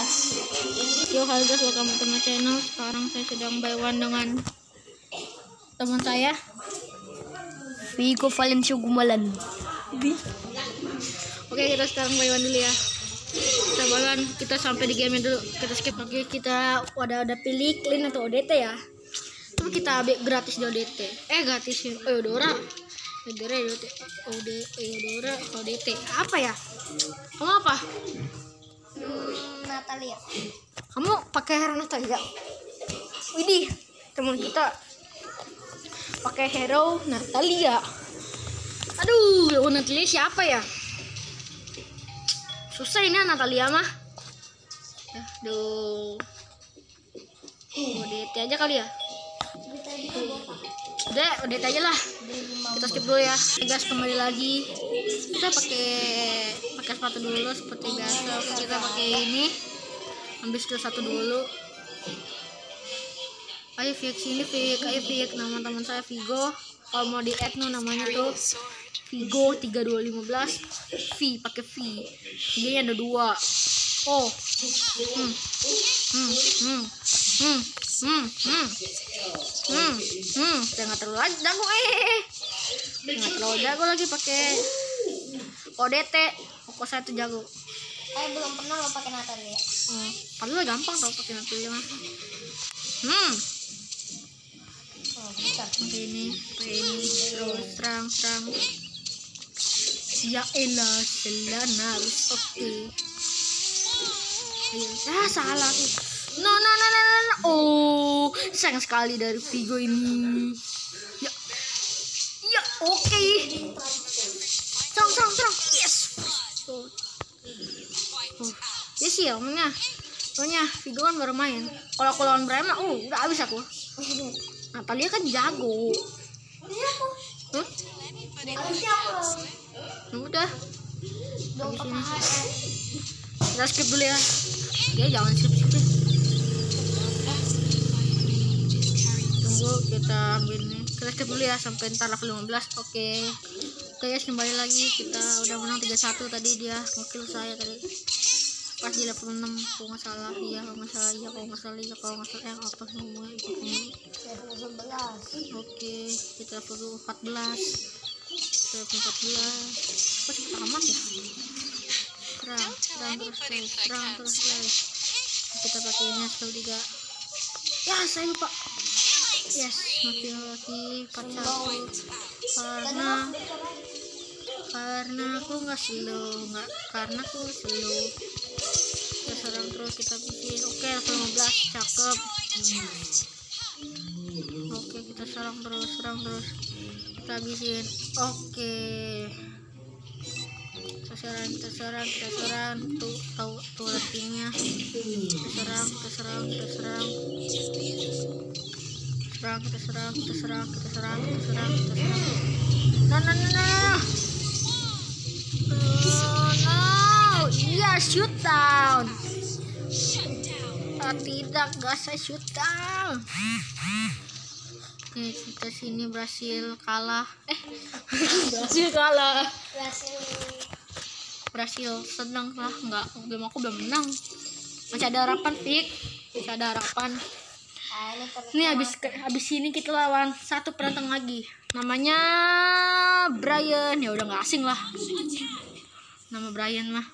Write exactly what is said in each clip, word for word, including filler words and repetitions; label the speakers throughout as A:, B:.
A: Yo, halo guys, welcome to my channel. Sekarang saya sedang by one dengan teman saya
B: Vigo Valencia Gumalan.
A: Oke, kita sekarang by one dulu ya. Kita by one, kita sampai di game dulu. Kita skip. Oke, kita ada ada pilih clean atau O D T ya. Tapi kita ambil gratis di O D T. Eh gratis ya. Oh, Eudora. Eudora, O D T. Eudora, O D T. Apa ya? Kamu apa?
B: Hmm, Natalia.
A: Kamu pakai hero Natalia? Widih, teman kita pakai hero Natalia. Aduh, hero Natalia siapa ya? Susah ini Natalia mah. Aduh. O D T aja kali ya? Udah, O D T aja lah. Kita skip dulu ya. Guys, kembali lagi. Kita pakai pakai sepatu dulu seperti biasa. Kita pakai ini. Ambil skill satu dulu. Ayo Vic sini Vic, ayo Vic. Nama teman saya Vigo. Kalau mau di add no namanya tuh Vigo tiga dua lima belas. V pakai V. Ini ada dua. Oh. Hmm. Hmm. Hmm. Hmm. Hmm. Hmm. Hmm. Hmm. Jangan terlalu jago eh. Jangan terlalu jago lagi pakai O D T. Pokok saya tuh jago.
B: Saya belum pernah lo pakai Natalia.
A: Hmm. Padahal gampang tau pakai Natalia mah. Hmm.
B: Oh, bentar.
A: Pakai ini, pakai ini, terus serang, serang. Ya elah, selana, oke. Ayo, ah salah. No, no, no, no, no, no. Oh, sayang sekali dari Vigo ini. Ya, ya, oke. Okay. Serang, serang, serang. Yes. Oh. Oh. Ya sih ya, omongnya. Soalnya Vigo kan baru main. Kalau aku lawan Brahma, uh, udah habis aku. Natalia kan jago.
B: Iya aku.
A: Huh?
B: Harusnya aku.
A: Ya udah.
B: Dong
A: Habis ini.
B: pakai.
A: Kita skip dulu ya. Ya jangan skip skip. Tunggu kita ambil ini. Kita skip dulu ya sampai ntar level lima belas. Oke. Oke ya, kembali lagi. Kita udah menang tiga satu tadi dia ngekill saya tadi. Pas di level enam kalau nggak salah. Iya kalau nggak salah. Iya kalau nggak salah. Iya kalau nggak salah. Eh apa sih ngomongnya itu ngomong.
B: level sebelas.
A: Oke, kita level empat belas. Kita level empat belas. Kok cepet amat ya? Serang, serang terus guys, serang terus guys. Kita pakai ini skill tiga. Ya saya lupa. Yes, mati lagi empat satu. Karena karena aku nggak slow, nggak karena aku slow. Kita serang terus, kita bikin. Oke, level lima belas, cakep. Oke, kita serang terus, serang terus. Kita habisin. Oke. Kita serang, kita serang, kita serang. Tuh, tahu tuh ratingnya. Kita serang, kita serang, kita serang. Serang, kita serang, kita serang, kita serang, kita serang, kita serang. No, no, no, no. Oh, no. Iya, shoot down. Oh, tidak, gak saya shoot down. Nih, kita sini berhasil kalah. Eh, berhasil kalah.
B: Berhasil.
A: Berhasil seneng lah, nggak game aku belum menang. Masih ada harapan, Fik. Masih ada harapan.
B: Ah, ini terus.
A: Nih habis habis ini kita lawan satu penantang lagi. Namanya Brian. Ya udah nggak asing lah. Nama Brian mah.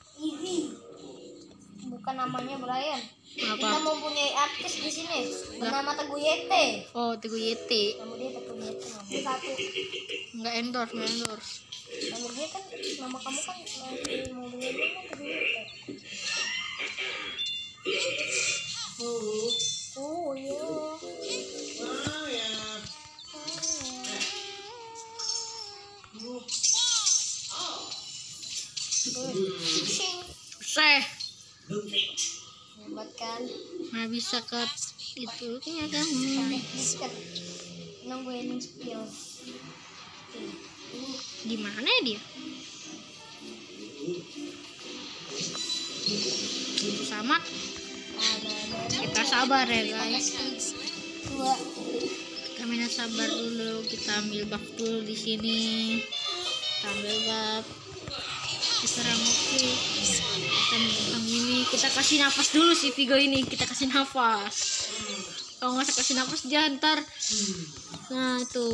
B: Bukan namanya Brian.
A: Apa?
B: Kita mempunyai artis di sini bernama Teguh Yete.
A: Oh, Teguh Yeti.
B: Nama dia Teguh Yete. Nomor satu.
A: Nggak endorse, nggak endorse.
B: Nomor dia kan nama kamu kan di mobil ini kan Teguh Yete. Oh iya.
C: Oh ya.
B: Sing.
A: Seh.
B: Hebat kan?
A: Nggak bisa cut itu ya kan.
B: Sampai disket. Nungguin spill.
A: Gimana ya dia? Sama. Kita sabar ya guys.
B: Dua.
A: Kita main sabar dulu. Kita ambil buff dulu di sini. Kita ambil buff. Diserang oke. Kita megang ini. Kita kasih nafas dulu si Vigo ini, kita kasih nafas. Kalau nggak usah kasih nafas dia ntar. Nah itu.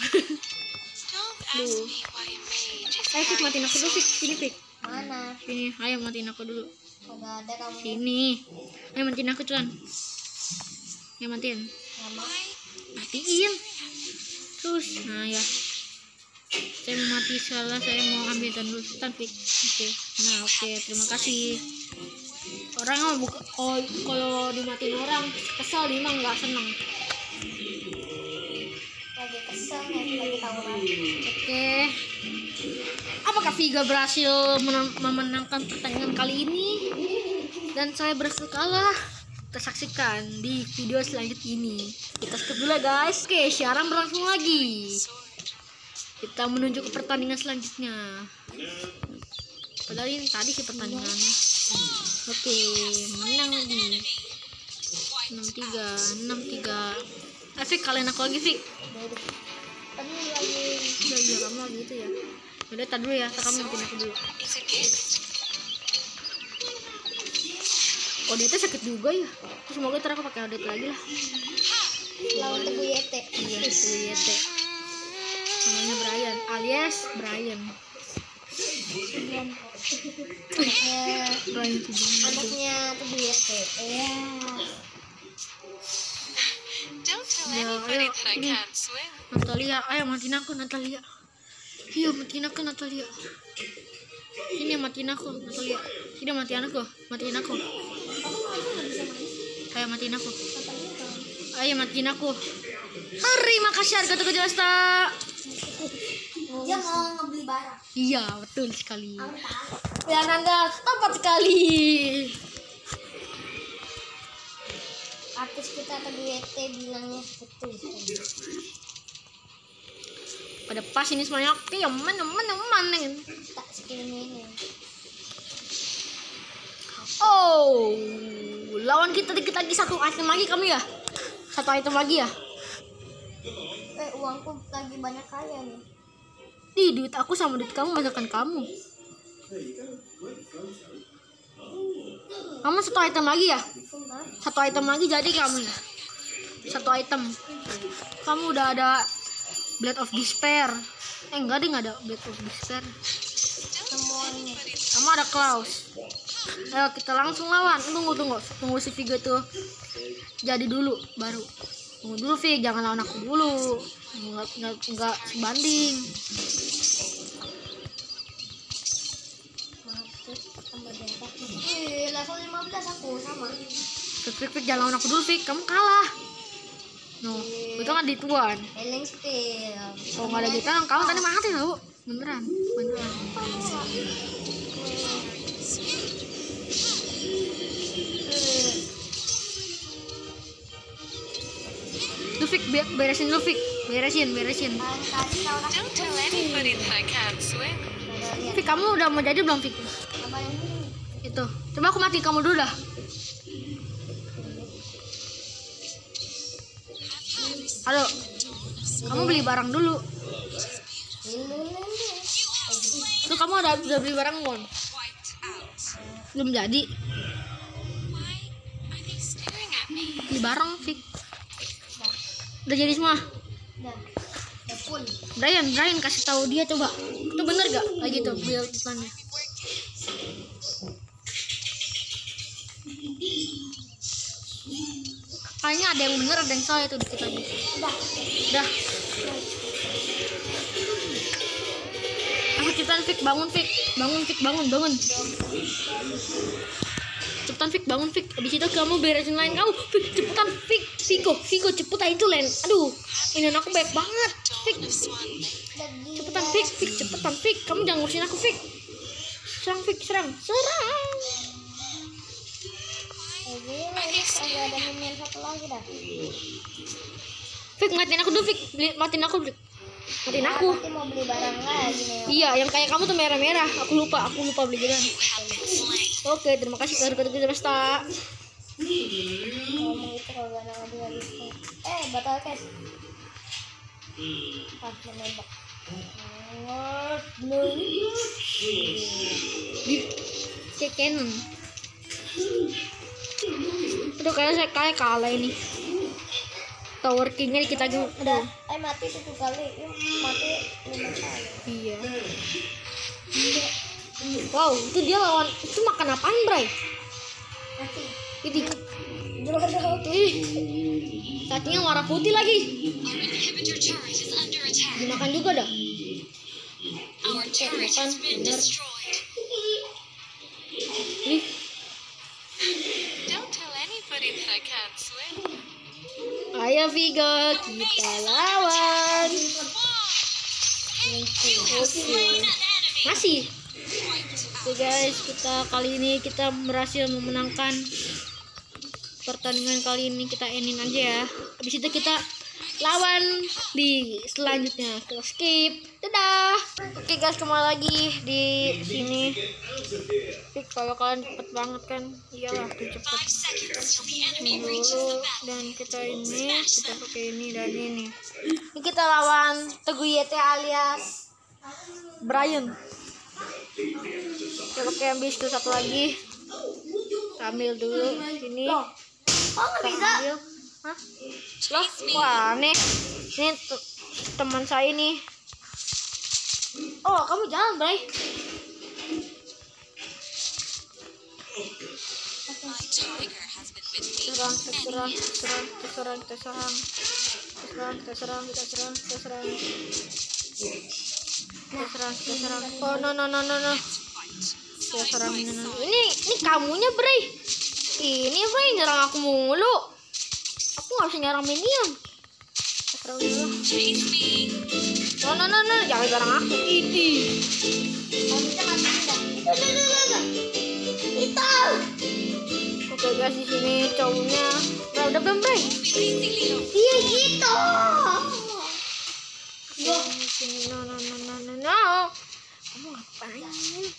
A: Duh. Ayo Fik, matiin aku dulu Fik. Sini Fik.
B: Mana?
A: Sini, ayo matiin aku dulu.
B: Udah ada kamu.
A: Sini. Ayo matiin aku Cuan. Ya matiin.
B: Mama.
A: Matiin. Terus, nah ya. Saya mau mati salah, saya mau ambil tan dulu tan Fik. Oke. Nah, oke, terima kasih. Orang mah buka oh, kalau dimatiin orang kesel dia mah nggak seneng.
B: Lagi kesel nih, lagi tawuran.
A: Oke. Apakah Vigo berhasil men- memenangkan pertandingan kali ini? Dan saya berhasil kalah. Kita saksikan di video selanjutnya ini. Kita skip dulu ya guys. Oke, siaran berlangsung lagi. Kita menuju ke pertandingan selanjutnya. Padahal ini tadi sih pertandingannya. Oke, menang lagi. enam tiga, enam tiga. Fik, kalian aku lagi Fik.
B: Tadi lagi
A: Udah iya kamu lagi itu ya. Udah tar dulu ya, tar kamu matiin aku dulu. Oh dia tuh sakit juga ya. Terus semoga ntar aku pakai Odette lagi lah.
B: lawan Teguh Yete.
A: Iya, itu Y T. Namanya Brian, alias Brian.
B: Anaknya
A: Brian Sudirman.
B: anaknya Teguh Yete. Iya.
A: Ya, ayo, ini. Natalia, ayo matiin aku Natalia. Iya, matiin aku Natalia. Ini matiin aku Natalia. Ini matiin aku, matiin aku. Ayo matiin aku. Ayo matiin aku. Terima kasih harga tuh jelas tak.
B: Dia mau ngebeli barang.
A: Iya, betul sekali. Ya Nanda, tepat sekali.
B: Artis kita Teguh Yete bilangnya betul.
A: Pada pas ini semuanya oke, ya mana mana mana.
B: Tak segini ini.
A: Oh, lawan kita dikit lagi satu item lagi kamu ya? Satu item lagi ya?
B: Eh uangku lagi banyak kaya nih.
A: Ih, duit aku sama duit kamu banyakkan kamu. Kamu satu item lagi ya? Satu item lagi jadi kamu ya? Satu item. Kamu udah ada Blade of Despair. Eh enggak deh, nggak ada Blade of Despair.
B: Semuanya.
A: Kamu ada Klaus. Ayo kita langsung lawan. Tunggu tunggu tunggu si Vigo tuh jadi dulu baru. Tunggu dulu Vig, jangan lawan aku dulu. Enggak enggak enggak sebanding.
B: Ih, level lima belas aku sama.
A: Vig, Vig, Vig, jangan lawan aku dulu Vig, kamu kalah. No, itu kan dituan.
B: Healing spill.
A: Kalau nggak ada kita, kamu tadi mati tau. Beneran, beneran. Tuh Vig, be- beresin dulu Vig, beresin, beresin.
B: Kan tadi kau nak
D: Don't tell anybody that I can't swim.
B: ada lihat
A: Vig, kamu udah mau jadi belum Vig?
B: apa yang ini?
A: Itu, coba aku mati kamu dulu dah. Halo, kamu beli barang dulu.
B: Ini
A: Tuh kamu udah udah beli barang belum? Belum jadi.
D: Why are they staring at me?
A: Beli barang Vig. Udah jadi semua.
B: dah. Dah full.
A: Brian, Brian kasih tahu dia coba. Itu bener gak? Kayak gitu build iklannya. Kayaknya ada yang bener, ada yang salah itu dikit lagi.
B: Udah.
A: Udah. Ayo cepetan Fik, bangun Fik. Bangun Fik, bangun, bangun. Cepetan Fik, bangun Fik. Habis itu kamu beresin lain kamu. Fik, cepetan Fik. Vigo, Vigo cepetan itu lain. Aduh, ini aku baik banget. Fik,
B: Udah gila.
A: cepetan Fik, Fik, cepetan Fik. Kamu jangan ngurusin aku Fik. Serang Fik, serang. Serang.
B: Eh, gila, ini agak ada minion satu lagi dah.
A: Fik, matiin aku dulu Fik. Beli- Matiin aku Fik. Matiin aku.
B: Nanti mau beli barang lagi nih.
A: Iya, yang kayak kamu tuh merah-merah. Aku lupa, aku lupa beli gitu. Oke, terima kasih karena kita Besta.
B: Ngomong itu kalau gak ada lagi lagi. Eh, batal cash. Ah, menembak. Oh, no.
A: Di cek cannon. Aduh, kayaknya saya kayak kalah ini. Tower King-nya kita juga.
B: Udah,
A: Aduh.
B: eh mati tujuh kali, yuk mati lima kali.
A: Iya. Wow, itu dia lawan. Itu makan apaan, Bray?
B: Mati.
A: Ini.
B: Juara.
A: Ih. Cacingnya warna putih lagi.
D: Our inhibitor turret is under attack.
A: Dimakan juga dah.
D: Our turret
A: makan,
D: has been
A: bener.
D: destroyed.
A: Nih.
D: Don't tell anybody that I can't swim.
A: Ayo Vigo, kita lawan.
D: Slain an enemy.
A: Masih. Oke guys, kita kali ini kita berhasil memenangkan pertandingan kali ini. Kita ending aja ya. Habis itu kita lawan di selanjutnya. Kita skip. Dadah. Oke guys, kembali lagi di sini. Tapi kalau kalian cepet banget kan, iyalah tuh cepet.
D: Five seconds till the enemy
A: Ini
D: reaches
A: dulu
D: the battlefield.
A: dan kita ini kita pakai ini dan ini. Ini kita lawan Teguh Y T alias Brian. Kita pakai ambil itu satu lagi. Kita ambil dulu ini.
B: Oh nggak bisa.
A: Ambil. Hah? Loh, wah aneh. Ini te- teman saya nih. Oh, kamu jangan, Bray.
D: My tiger has been with me
A: Serang,
D: for
A: kita serang,
D: many years.
A: kita serang, kita serang, kita serang. Kita serang, kita serang, kita serang, kita serang. Kita serang, kita serang. Oh, no, no, no, no, no. Kita serang, no, no. Ini, ini kamunya, Bray. Ini, Bray, nyerang aku mulu. Aku nggak bisa nyerang minion. Kita serang dulu.
D: Chase me.
A: No, no, no, no, jangan serang aku. Ini.
B: Kalau bisa matiin dah. Itu, itu, itu, itu. Itu.
A: Oke guys, di sini cowoknya. Nah, udah belum, Bray?
D: Releasing Leo.
B: Iya gitu.
A: Di sini, no, no, no, no, no, no. Kamu ngapain?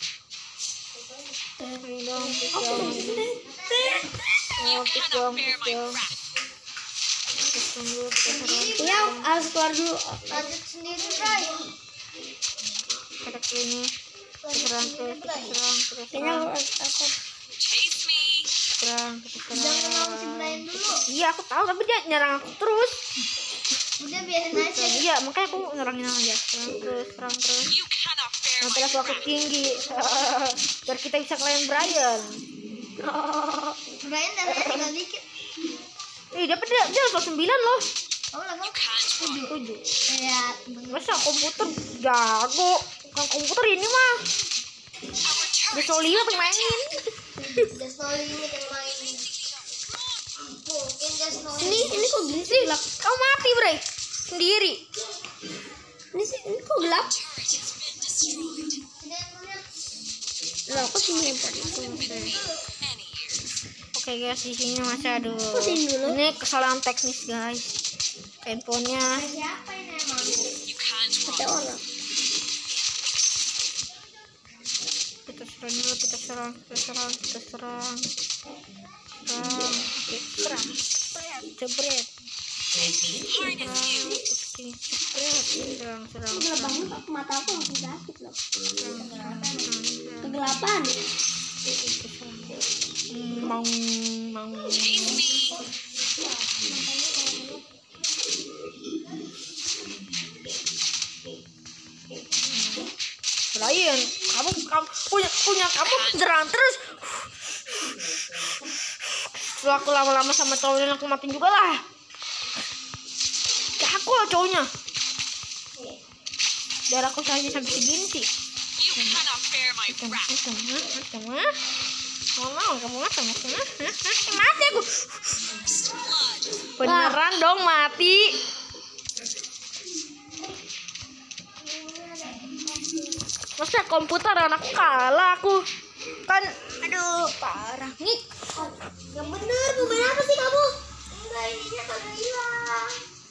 A: Ini dong, please dong. Oh, please dong, please dong. Please tunggu, kita serang.
B: Ya harus keluar dulu. Lanjut sendiri, Bray.
A: Kita ke ini. Kita serang terus, kita serang, kita
B: Kayaknya
A: serang.
B: harus aku.
D: Chase me.
A: Serang, kita
B: Jangan lawan si
A: serang.
B: Brian dulu.
A: Iya, aku tahu, tapi dia nyerang aku terus.
B: Udah biarin aja.
A: Iya, makanya aku nyerangin aja. Serang terus, serang terus.
D: You cannot bear
A: Sampai
D: my
A: level aku
D: wrath.
A: tinggi. Biar kita bisa kalian Brian.
B: Brian darahnya tinggal dikit.
A: Ih, dia dia, dia level sembilan loh.
B: Kamu level
D: You can't run.
A: tujuh.
B: ya.
A: Masa komputer jago? Bukan komputer ini mah.
D: Our
A: Dia
D: turret
A: solo
D: is
A: lima
D: under
A: mainin.
B: Just no limit yang main. Mungkin just no
A: Ini
B: limit.
A: ini kok gini sih? Lah, kau mati, Bre. Sendiri. Ini sih ini kok gelap?
D: turret has been destroyed.
A: Lah, aku sih lempar itu.
D: Many years.
A: Oke guys, di sini masih aduh.
B: Pusing dulu.
A: Ini kesalahan teknis guys. Handphonenya.
B: Siapa ini emang?
D: You can't
B: Ada
D: run.
B: orang.
A: Kita serang dulu, kita serang, kita serang, kita serang. Serang, oke, serang. Jebret, jebret.
D: Harness you.
A: Oke, jebret. Serang, serang,
B: Udah
A: serang.
B: bangun aku mata aku langsung sakit loh.
A: Serang, serang, serang.
B: Kegelapan.
A: Hmm, mau, mau.
D: Chase me.
A: Brian, kamu, kamu punya punya kamu serang terus. Setelah aku lama-lama sama cowoknya aku matiin juga lah. Ya aku lah cowoknya. Darah aku saja sampai segini sih.
D: You cannot bear my
A: Macam
D: wrath.
A: macam macam macam. Mau mau kamu macam macam. Mati aku.
D: Blood.
A: Beneran dong mati. Masa komputer anakku kalah aku. Kan aduh parah nih.
B: Yang bener, mau main apa sih kamu? Enggak, ini dia kagak hilang.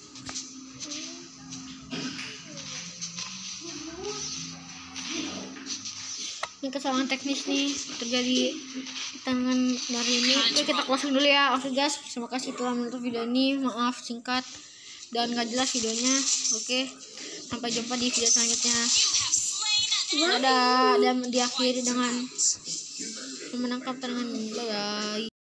A: Ini kesalahan teknis nih terjadi di tangan dari ini. Oke, kita closing dulu ya. Oke guys, terima kasih telah menonton video ini. Maaf singkat dan nggak jelas videonya. Oke, sampai jumpa di video selanjutnya.
D: You have slain an enemy.
A: Dadah, dan diakhiri dengan memenangkan pertandingan. Dadah.